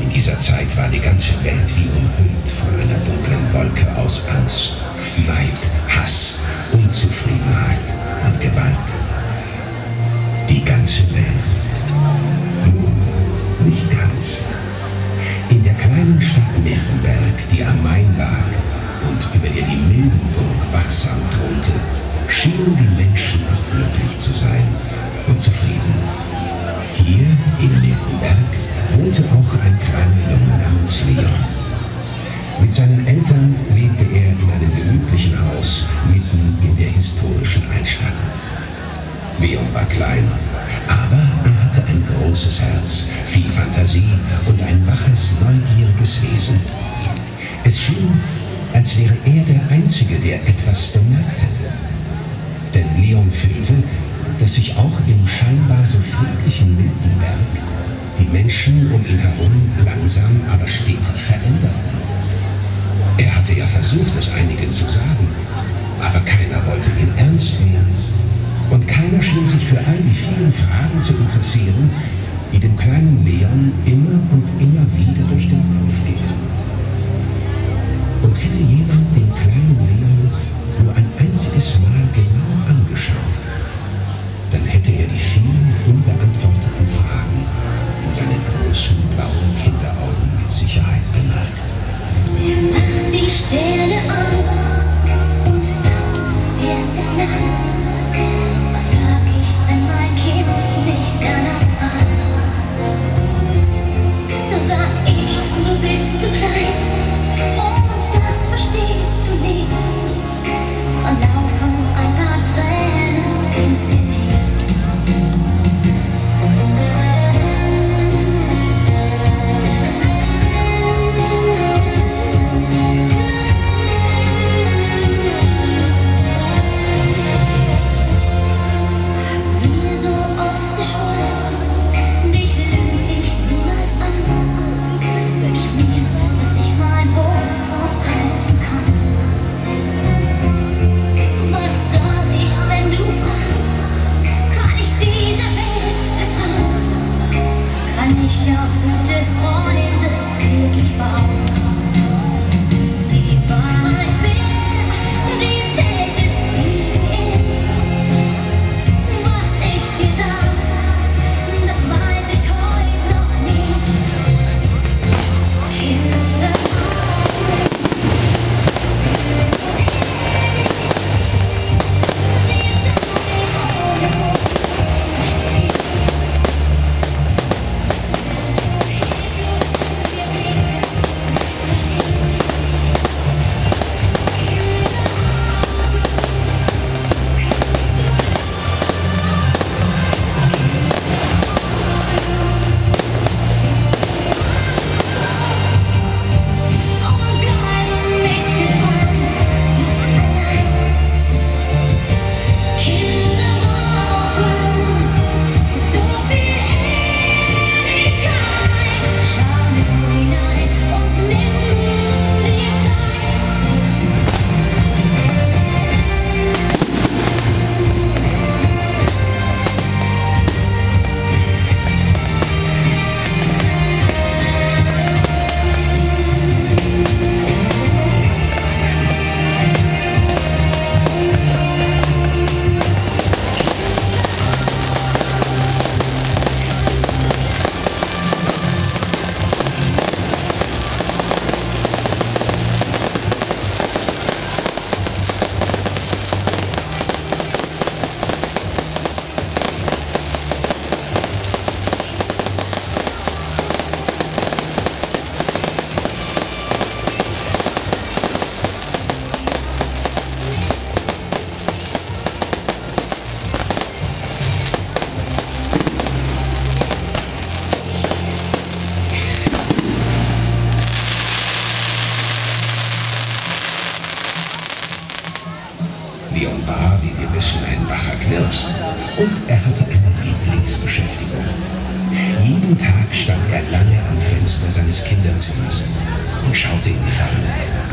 In dieser Zeit war die ganze Welt wie umhüllt von einer dunklen Wolke aus Angst, Neid, Hass, Unzufriedenheit und Gewalt. Die ganze Welt. Nun, nicht ganz. In der kleinen Stadt Miltenberg, die am Main lag und über der die Mildenburg wachsam thronte, schienen die Menschen noch glücklich zu sein und zufrieden. Hier in Miltenberg wohnte auch ein kleiner Junge namens Leon. Mit seinen Eltern lebte er in einem gemütlichen Haus mitten in der historischen Altstadt. Leon war klein, aber er hatte ein großes Herz, viel Fantasie und ein waches, neugieriges Wesen. Es schien, als wäre er der Einzige, der etwas bemerkt hätte. Denn Leon fühlte, dass sich auch im scheinbar so friedlichen Miltenberg die Menschen um ihn herum langsam, aber stetig veränderten. Er hatte ja versucht, es einigen zu sagen, aber keiner wollte ihn ernst nehmen. Und keiner schien sich für all die vielen Fragen zu interessieren, die dem kleinen Leon immer und immer wieder durch den Kopf gingen. Und hätte jemand den kleinen Leon nur ein einziges Mal genau angeschaut, dann hätte er die vielen unbeantworteten Fragen in seinen großen blauen Kinderaugen mit Sicherheit bemerkt. Er macht die Sterne an und er ist Nacht. Was sag ich, wenn mein Kind nicht danach fragt? Nur sag ich, du bist zu klein und das verstehst du nicht. Und laufen ein paar Tränen ins Gesicht. Leon war, wie wir wissen, ein wacher Knirps und er hatte eine Lieblingsbeschäftigung. Jeden Tag stand er lange am Fenster seines Kinderzimmers und schaute in die Ferne.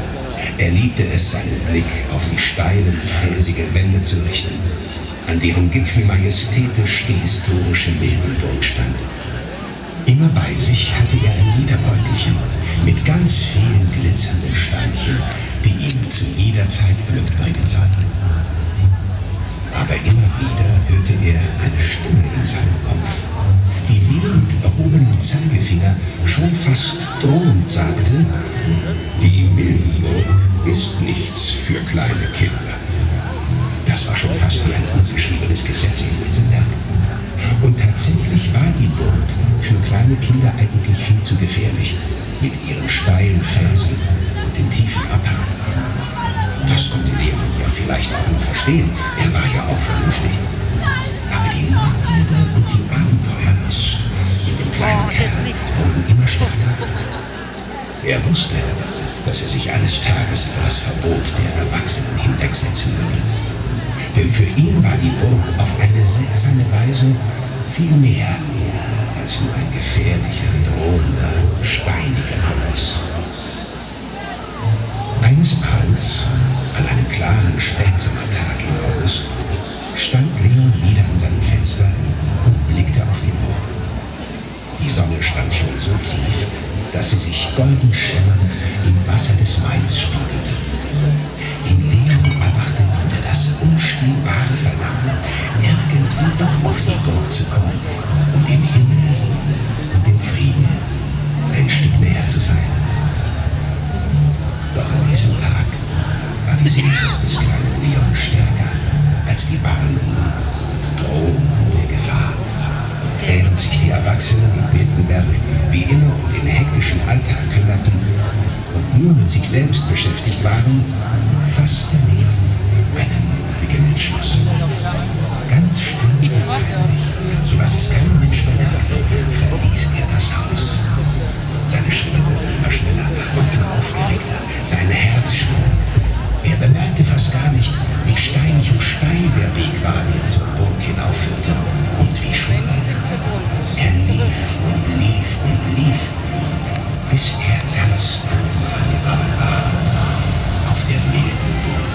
Er liebte es, seinen Blick auf die steilen, felsigen Wände zu richten, an deren Gipfel majestätisch die historische Mildenburg stand. Immer bei sich hatte er ein Lederbeutelchen mit ganz vielen glitzernden Steinchen, die ihm zu jeder Zeit Glück bringen sollten. Aber immer wieder hörte er eine Stimme in seinem Kopf, die wieder mit erhobenem Zeigefinger schon fast drohend sagte: Die Mildenburg ist nichts für kleine Kinder. Das war schon fast wie ein ungeschriebenes Gesetz in Mildenberg. Und tatsächlich war die Burg für kleine Kinder eigentlich viel zu gefährlich, mit ihren steilen Felsen und den tiefen Abhang. Das konnte Leon ja vielleicht auch nur verstehen, er war ja auch vernünftig. Aber die Neugierde und die Abenteuerlust in dem kleinen Kerl wurden immer stärker. Er wusste, dass er sich eines Tages über das Verbot der Erwachsenen hinwegsetzen würde. Denn für ihn war die Burg auf eine seltsame Weise viel mehr als nur ein gefährlicher, drohender, steiniger Koloss. Eines Abends, an einem klaren Spätsommertag im August, stand Leon wieder an seinem Fenster und blickte auf die Burg. Die Sonne stand schon so tief, dass sie sich golden schimmernd im Wasser des Mains spiegelte. In Leon erwachte wieder das unstillbare Verlangen, irgendwie doch auf die Burg zu kommen, um dem Himmel und dem Frieden ein Stück näher zu sein. Doch an diesem Tag war die Sehnsucht des kleinen Leon stärker als die Warnung und Drohung der Gefahr. Während sich die Erwachsenen in Mildenberg wie immer um den hektischen Alltag kümmerten und nur mit sich selbst beschäftigt waren, fasste Leon einen mutigen Entschluss. Ganz still und heimlich, sodass es kein Mensch bemerkte, verließ er das Haus. Seine Schritte wurden immer schneller und immer aufgeregter, sein Herz schlug. Er bemerkte fast gar nicht, wie steinig und steil der Weg war, der zur Burg hinaufführte, und wie schwer. Er lief und lief und lief, bis er ganz oben angekommen war, auf der Mildenburg.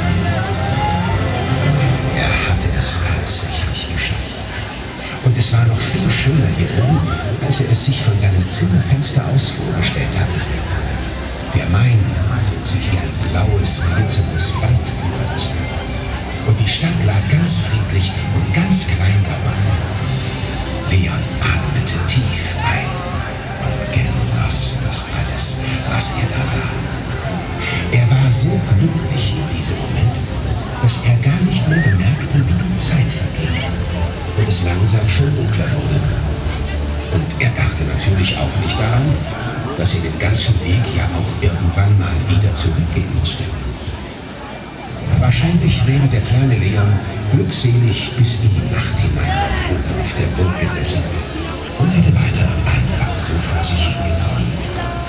Er hatte es tatsächlich geschafft. Und es war noch viel schöner hier oben, als er es sich von seinem Zimmerfenster aus vorgestellt hatte. Der Main zog sich wie ein blaues, glitzerndes Band über das Land. Und die Stadt lag ganz friedlich und ganz klein dabei. Leon atmete tief ein und genoss das alles, was er da sah. Er war so glücklich in diesem Moment, dass er gar nicht mehr bemerkte, wie die Zeit verging und es langsam schon dunkler wurde. Und er dachte natürlich auch nicht daran, dass er den ganzen Weg ja auch irgendwann mal wieder zurückgehen musste. Wahrscheinlich wäre der kleine Leon glückselig bis in die Nacht hinein oben auf der Burg gesessen und hätte weiter einfach so vor sich hingeträumt.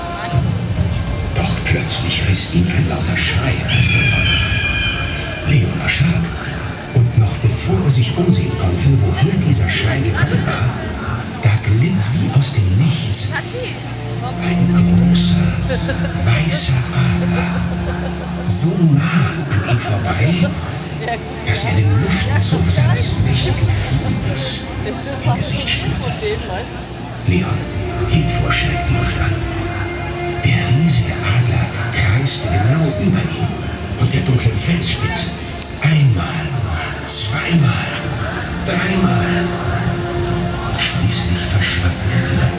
Doch plötzlich riss ihn ein lauter Schrei aus der Träumerei. Leon erschrak und noch bevor er sich umsehen konnte, woher dieser Schrei gekommen war, da glitt wie aus dem Nichts ein großer, weißer Adler, so nah an ihm vorbei, dass er den Luftzug seines mächtigen Flügels im Gesicht spürte. Leon hielt vor Schreck die Luft an. Der riesige Adler kreiste genau über ihm und der dunklen Felsspitze. Einmal, zweimal, dreimal und schließlich verschwand er wieder.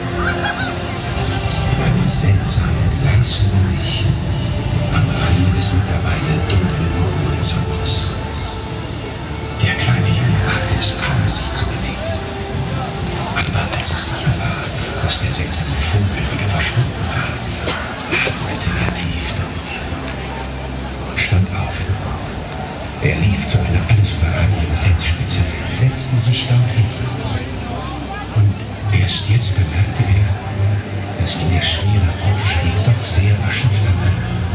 In einem seltsamen, gleißenden Licht am Rande des mittlerweile dunklen Horizontes. Der kleine Junge wagte es kaum, sich zu bewegen. Aber als es sicher war, dass der seltsame Vogel wieder verschwunden war, atmete er tief durch und stand auf. Er lief zu einer alles überragenden Felsspitze, setzte sich dorthin. Und erst jetzt bemerkte er, dass ihn der schwere Aufstieg doch sehr erschöpft hatte.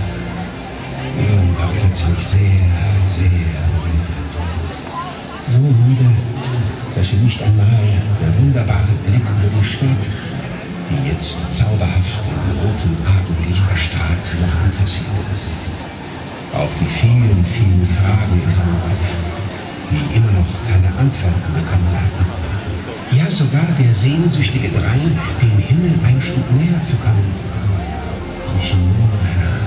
Leon war plötzlich sehr, sehr müde. So müde, dass ihn nicht einmal der wunderbare Blick über die Stadt, die jetzt zauberhaft im roten Abendlicht erstrahlt, noch interessierte. Auch die vielen, vielen Fragen in seinem Kopf, die immer noch keine Antworten bekommen hatten, Ja, sogar der sehnsüchtige Drang, dem Himmel ein Stück näher zu kommen. Ich nur